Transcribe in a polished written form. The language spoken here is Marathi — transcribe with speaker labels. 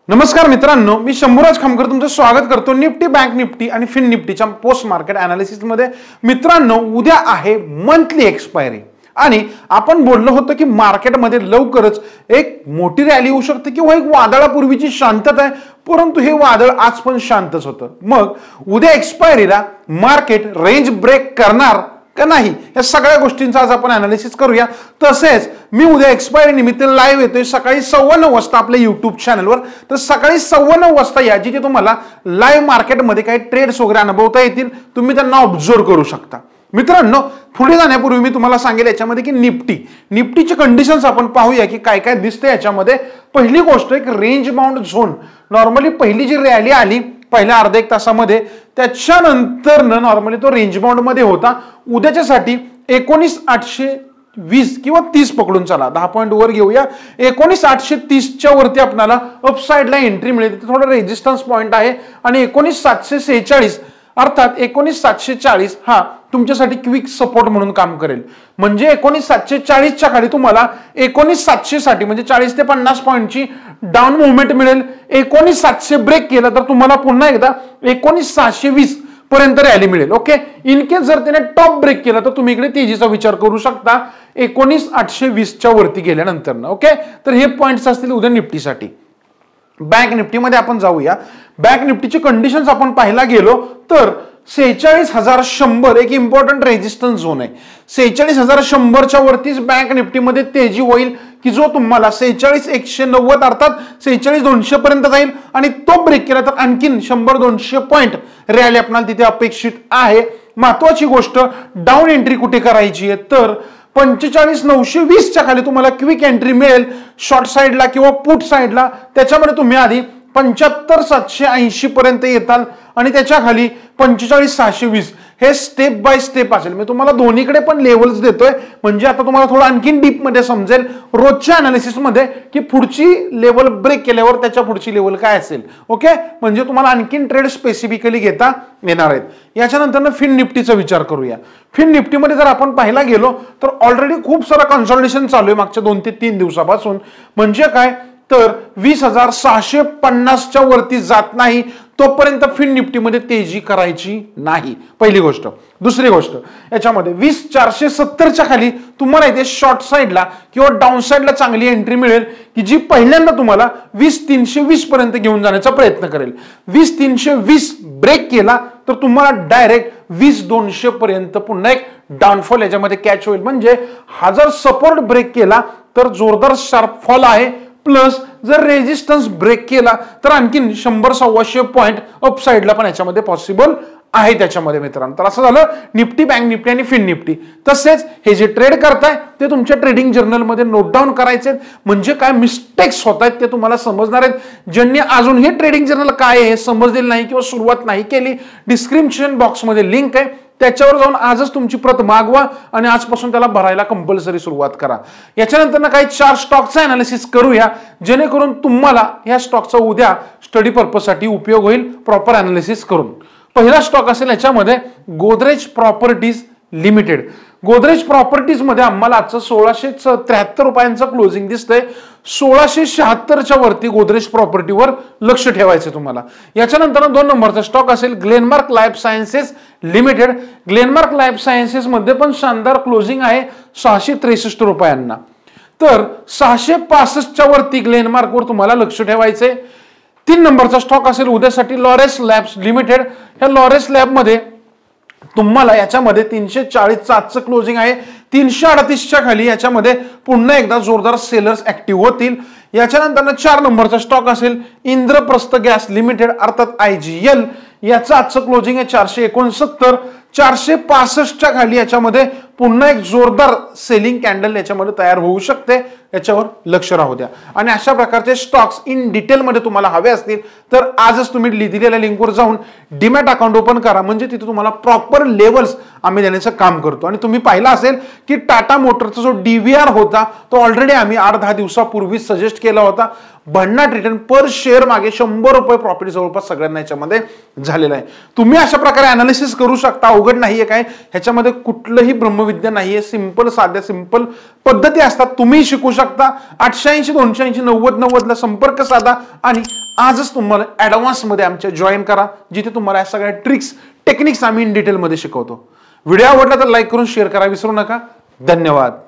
Speaker 1: नमस्कार मित्रांनो, मी शंभूराज खामकर तुमचं स्वागत करतो निफ्टी, बँक निफ्टी आणि फिन निफ्टीच्या पोस्ट मार्केट अनालिसिस मध्ये। मित्रांनो, उद्या आहे मंथली एक्सपायरी आणि आपण बोललो होतो की मार्केटमध्ये लवकरच एक मोठी रॅली होऊ शकते किंवा एक वादळापूर्वीची शांतता आहे, परंतु हे वादळ आज पण शांतच होतं। मग उद्या एक्सपायरीला मार्केट रेंज ब्रेक करणार का नाही, या सगळ्या गोष्टींचा आज आपण अनालिसिस करूया। तसेच मी उद्या एक्सपायरी निमित्त लाईव्ह येतोय सकाळी 9:15 वाजता आपल्या युट्यूब चॅनलवर। तर सकाळी 9:15 वाजता या जिथे तुम्हाला लाईव्ह मार्केटमध्ये काही ट्रेड्स वगैरे अनुभवता येतील, तुम्ही त्यांना ऑब्झर्व करू शकता। मित्रांनो, पुढे जाण्यापूर्वी मी तुम्हाला सांगेल याच्यामध्ये की निफ्टीचे कंडिशन्स आपण पाहूया की काय काय दिसते याच्यामध्ये। पहिली गोष्ट एक रेंज बाउंड झोन, नॉर्मली पहिली जी रॅली आली पहिल्या अर्ध्या एक तासामध्ये त्याच्यानंतर नॉर्मली तो रेंज बाउंड मध्ये होता। उद्याच्यासाठी 19,820 किंवा 30 पकडून चला, 10 पॉइंट वर घेऊया। 19,830 च्या वरती आपल्याला अपसाइडला एंट्री मिळेल, थोडा रेजिस्टन्स पॉइंट आहे आणि 19,746 अर्थात 19,740 हा तुमच्यासाठी क्विक सपोर्ट म्हणून काम करेल। म्हणजे 19,740 च्या खाली तुम्हाला 19,700 साठी म्हणजे 40 ते 50 पॉइंटची डाऊन मुवमेंट मिळेल। 19,700 ब्रेक केला तर तुम्हाला पुन्हा एकदा 19,620 पर्यंत रॅली मिळेल। ओके, इन केस जर त्याने टॉप ब्रेक केला तर तुम्ही इकडे तेजीचा विचार करू शकता 19,820 च्या वरती गेल्यानंतर। ओके, तर हे पॉइंट्स असतील उद्या निफ्टीसाठी। बँक निफ्टी मध्ये आपण जाऊया। बँक निफ्टीची कंडिशन्स आपण पाहायला गेलो तर 46,100 एक इम्पॉर्टंट रेजिस्टन्स झोन आहे। 46,100 च्या वरतीच बँक निफ्टी मध्ये तेजी होईल की जो तुम्हाला 46,190 अर्थात 46,200 पर्यंत जाईल आणि तो ब्रेक केला तर आणखीन 100-200 पॉइंट रॅली आपल्याला तिथे अपेक्षित आहे। महत्वाची गोष्ट, डाऊन एंट्री कुठे करायची आहे तर 45,920 च्या खाली तुम्हाला क्विक एंट्री मिळेल शॉर्ट साइडला किंवा पुट साइडला। त्याच्यामध्ये तुम्ही आधी 75,780 पर्यंत येताल आणि त्याच्या खाली 45,620 हे स्टेप बाय स्टेप असेल। मी तुम्हाला दोन्हीकडे पण लेवल्स देतोय म्हणजे आता तुम्हाला थोडं आणखीन डीप मध्ये समजेल रोजच्या अनालिसिस मध्ये की पुढची लेवल ब्रेक केल्यावर त्याच्या पुढची लेवल काय असेल। ओके, म्हणजे तुम्हाला आणखीन ट्रेड स्पेसिफिकली घेता येणार आहेत। याच्यानंतर फिन निफ्टीचा विचार करूया। फिन निफ्टीमध्ये जर आपण पाहायला गेलो तर ऑलरेडी खूप सारा कन्सॉलिडेशन चालू आहे मागच्या 2 ते 3 दिवसापासून। म्हणजे काय तर 20,650 च्या वरती जात नाही तोपर्यंत फिन निफ्टी मध्ये तेजी करायची नाही, पहिली गोष्ट। दुसरी गोष्ट, याच्यामध्ये 20,470 च्या खाली तुम्हाला इथे शॉर्ट साइडला किंवा डाऊन साइडला चांगली एंट्री मिळेल की जी पहिल्यांदा तुम्हाला 20,320 पर्यंत घेऊन जाण्याचा प्रयत्न करेल। 20,320 ब्रेक केला तर तुम्हाला डायरेक्ट 20,200 पर्यंत पुन्हा एक डाऊनफॉल याच्यामध्ये कॅच होईल। म्हणजे हा जर सपोर्ट ब्रेक केला तर जोरदार शार्प फॉल आहे, प्लस जर रेजिस्टन्स ब्रेक केला तर आणखीन 100-125 पॉइंट अपसाइडला पण याच्यामध्ये पॉसिबल आहे त्याच्यामध्ये मित्रांनो। तर असं झालं निफ्टी, बँक निफ्टी आणि फिन निफ्टी। तसेच हे जे ट्रेड करताय ते तुमच्या ट्रेडिंग जर्नल मध्ये नोट डाऊन करायचे, म्हणजे काय मिस्टेक्स होत आहेत ते तुम्हाला समजणार आहेत। ज्यांनी अजून हे ट्रेडिंग जर्नल काय आहे हे समजलेलं नाही किंवा सुरुवात नाही केली, डिस्क्रिप्शन बॉक्स मध्ये लिंक आहे, त्याच्यावर जाऊन आजच तुमची प्रत मागवा आणि आजपासून त्याला भरायला कंपल्सरी सुरुवात करा। याच्यानंतर ना काही 4 स्टॉकचा अनालिसिस करूया जेणेकरून तुम्हाला या स्टॉकचा उद्या स्टडी पर्पज साठी उपयोग होईल प्रॉपर अनालिसिस करून। पहिला स्टॉक असेल याच्यामध्ये Godrej properties limited. Godrej properties मध्ये आम्हाला आजचं 1673 रुपयांचं क्लोजिंग दिसतंय। 1676 च्या वरती गोदरेज प्रॉपर्टीवर लक्ष ठेवायचं तुम्हाला। याच्यानंतर 2 नंबरचा स्टॉक असेल Glenmark life sciences limited. Glenmark life sciences मध्ये पण शानदार क्लोजिंग आहे 663 रुपयांना। तर 665 च्या वरती ग्लेनमार्क वर तुम्हाला लक्ष ठेवायचंय। 3 नंबरचा स्टॉक असेल उद्यासाठी लॉरेस लॅब्स लिमिटेड। ह्या लॉरेस लॅब मध्ये तुम्हाला याच्यामध्ये 340 चं आजचं क्लोजिंग आहे। 338 च्या खाली याच्यामध्ये पुन्हा एकदा जोरदार सेलर्स ऍक्टिव्ह होतील। याच्यानंतर 4 नंबरचा स्टॉक असेल इंद्रप्रस्थ गॅस लिमिटेड अर्थात IGL। याचं आजचं क्लोजिंग आहे 469। 465 च्या खाली याच्यामध्ये पुन्हा एक जोरदार सेलिंग कॅन्डल याच्यामध्ये तयार होऊ शकते, याच्यावर लक्ष राहू द्या। आणि अशा प्रकारचे स्टॉक्स इन डिटेल मध्ये तुम्हाला हवे असतील तर आजच तुम्ही दिलेल्या लिंकवर जाऊन डीमॅट अकाउंट ओपन करा, म्हणजे तिथे तुम्हाला प्रॉपर लेवल्स आम्ही देण्याचं काम करतो। आणि तुम्ही पाहिला असेल की टाटा मोटरचा जो DVR होता तो ऑलरेडी आम्ही 8-10 दिवसापूर्वी सजेस्ट केला होता। भन्नाट रिटर्न पर शेअर मागे 100 रुपये प्रॉफिट जवळपास सगळ्यांना याच्यामध्ये झालेला आहे। तुम्ही अशा प्रकारे अनालिसिस करू शकता, अवघड नाहीये काय, ह्याच्यामध्ये कुठलंही ब्रह्म विद्या नाहीये, सिंपल साध्या सिंपल पद्धती असतात, तुम्ही शिकू शकता. 880 280 90 90 ला संपर्क साधा आणि आजच तुम्हाला ऍडव्हान्स मध्ये आमच्या जॉईन करा, जिथे तुम्हाला या सगळ्या ट्रिक्स टेक्निक्स आम्ही इन डिटेल मध्ये शिकवतो. व्हिडिओ आवडला तर लाईक करून शेअर करा विसरू नका. धन्यवाद.